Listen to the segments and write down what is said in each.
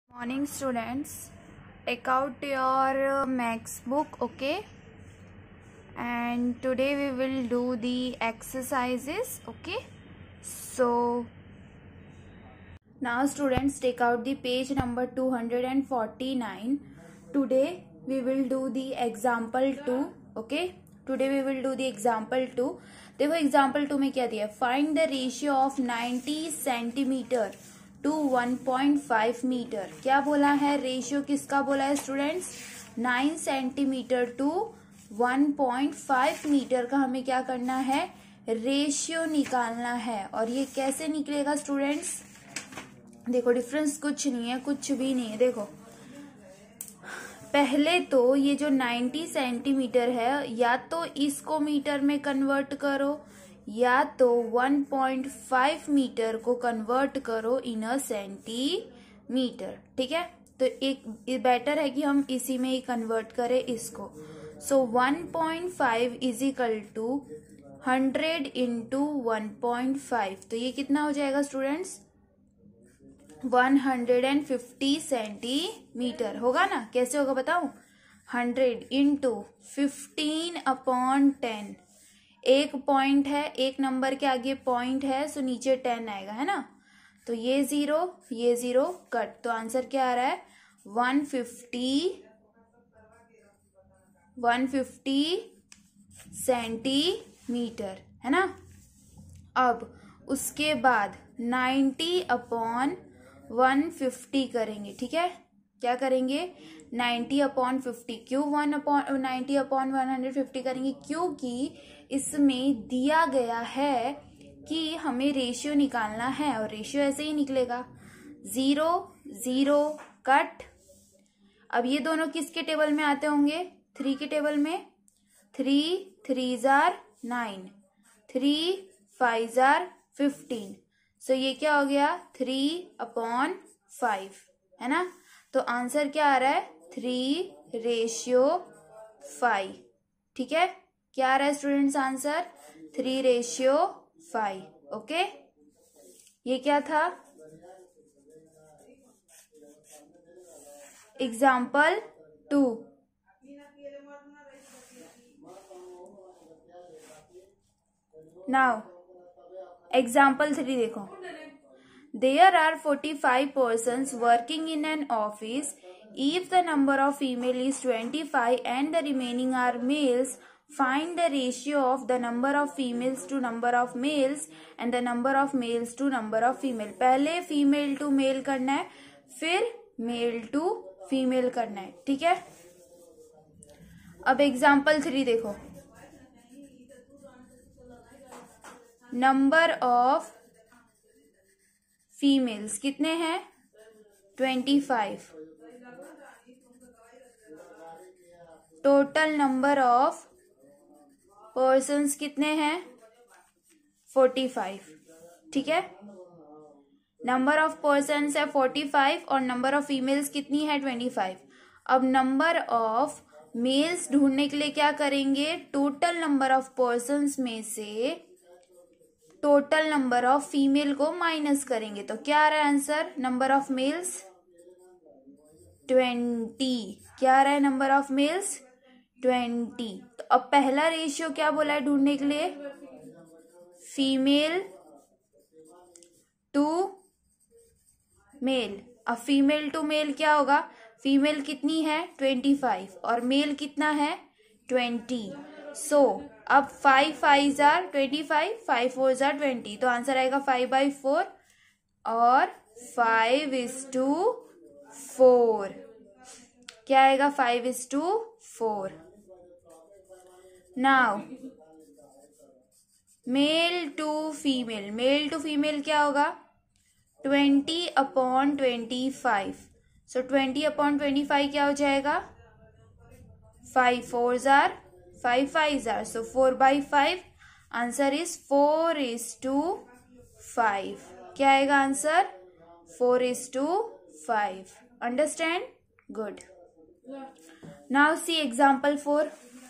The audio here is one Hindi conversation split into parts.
Morning students, take out your max book, okay, and today we will do the exercises, okay. So now students, take out the page number 249. Today we will do the example 2, okay. Today we will do the example 2. देखो example 2 में क्या दिया है, find the ratio of 90 centimetre to 1.5 metre. क्या बोला है, रेशियो किसका बोला है स्टूडेंट्स, 9 सेंटीमीटर टू 1.5 मीटर का हमें क्या करना है, रेशियो निकालना है. और ये कैसे निकलेगा स्टूडेंट्स, देखो डिफरेंस कुछ नहीं है, कुछ भी नहीं है. देखो पहले तो ये जो 90 सेंटीमीटर है, या तो इसको मीटर में कन्वर्ट करो या तो 1.5 मीटर को कन्वर्ट करो इन अ सेंटीमीटर. ठीक है, तो एक बेटर है कि हम इसी में ही कन्वर्ट करें इसको. So 1.5 is equal to 100 into 1.5. तो ये कितना हो जाएगा स्टूडेंट्स, 150 सेंटीमीटर होगा ना. कैसे होगा बताऊं, 100 इंटू 15/10. एक पॉइंट है, एक नंबर के आगे पॉइंट है, सो नीचे 10 आएगा, है ना. तो ये जीरो कट, तो आंसर क्या आ रहा है, 150 सेंटीमीटर, है ना. अब उसके बाद 90/150 करेंगे. ठीक है, क्या करेंगे, 90/50. क्यों 90/150 करेंगे, क्योंकि इसमें दिया गया है कि हमें रेशियो निकालना है और रेशियो ऐसे ही निकलेगा, 0 कट. अब ये दोनों किसके टेबल में आते होंगे, 3 के टेबल में. 3 3s are 9, 3 5s are 15. सो ये क्या हो गया, 3/5, है ना. तो आंसर क्या आ रहा है, 3:5. ठीक है, क्या आ रहा है स्टूडेंट्स आंसर, 3:5. ओके, ये क्या था, एग्जाम्पल 2. नाउ एग्जाम्पल 3 देखो. There are 45 persons working in an office. If the number of female is 25 and the remaining are males, find the ratio of the number of females to number of males and the number of males to number of female. पहले फीमेल टू मेल करना है, फिर मेल टू फीमेल करना है. ठीक है, अब एग्जाम्पल 3 देखो. नंबर ऑफ फीमेल्स कितने हैं, 25. टोटल नंबर ऑफ पर्सन्स कितने हैं, 45. ठीक है, नंबर ऑफ पर्सन्स है 45 और नंबर ऑफ फीमेल्स कितनी है, 25. अब नंबर ऑफ मेल्स ढूंढने के लिए क्या करेंगे, टोटल नंबर ऑफ पर्सन्स में से टोटल नंबर ऑफ फीमेल को माइनस करेंगे. तो क्या आ रहा है आंसर, नंबर ऑफ मेल्स 20. क्या आ रहा है, नंबर ऑफ मेल्स 20. तो अब पहला रेशियो क्या बोला है ढूंढने के लिए, फीमेल टू मेल. अब फीमेल टू मेल क्या होगा, फीमेल कितनी है 25 और मेल कितना है 20. सो अब 5 5s are 25, 5 4s are 20. तो आंसर आएगा 5/4 और 5:4. क्या आएगा, 5:4. Now male to female, male to female क्या होगा, 20/25. सो 20/25 क्या हो जाएगा, 5 4s are 5 5s are, so 4/5. Answer is 4:5. क्या आएगा answer, 4:5. Understand, good. Now see example 4.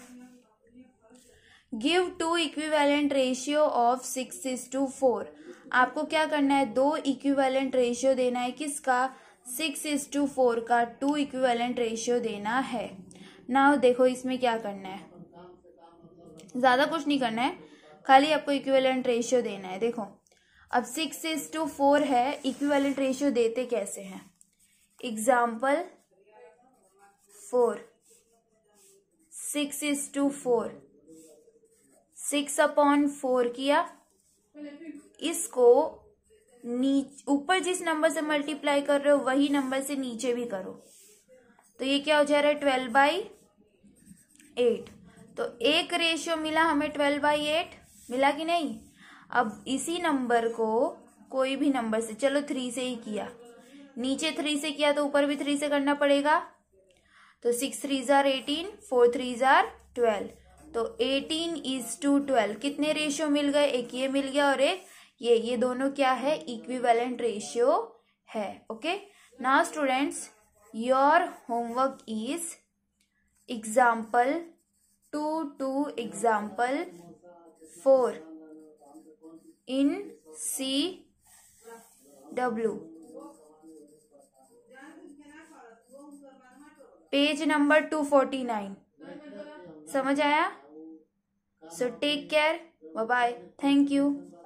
Give 2 equivalent ratio of 6:4. आपको क्या करना है, 2 इक्विवेलेंट रेशियो देना है, किसका, 6:4 का 2 इक्विवेलेंट रेशियो देना है। नाउ देखो इसमें क्या करना है, ज़्यादा कुछ नहीं करना है, खाली आपको इक्विवेलेंट रेशियो देना है। देखो अब 6:4 है, इक्विवेलेंट रेशियो देते कैसे हैं। एग्जाम्पल 4, 6:4, 6/4 किया, इसको ऊपर जिस नंबर से मल्टीप्लाई कर रहे हो वही नंबर से नीचे भी करो, तो ये क्या हो जा रहा है 12/8। तो एक रेशियो मिला हमें 12/8, मिला कि नहीं। अब इसी नंबर को कोई भी नंबर से, चलो 3 से ही किया, नीचे 3 से किया तो ऊपर भी 3 से करना पड़ेगा। तो 6 3s are 18, 4 3s are 12, तो 18:12 कितने रेशियो मिल गए, एक ये मिल गया और एक ये दोनों क्या है, इक्विवेलेंट रेशियो है। Okay, now students your homework is example 2 to example 4 in CW, page number 249। समझ आया? So take care, bye bye, thank you.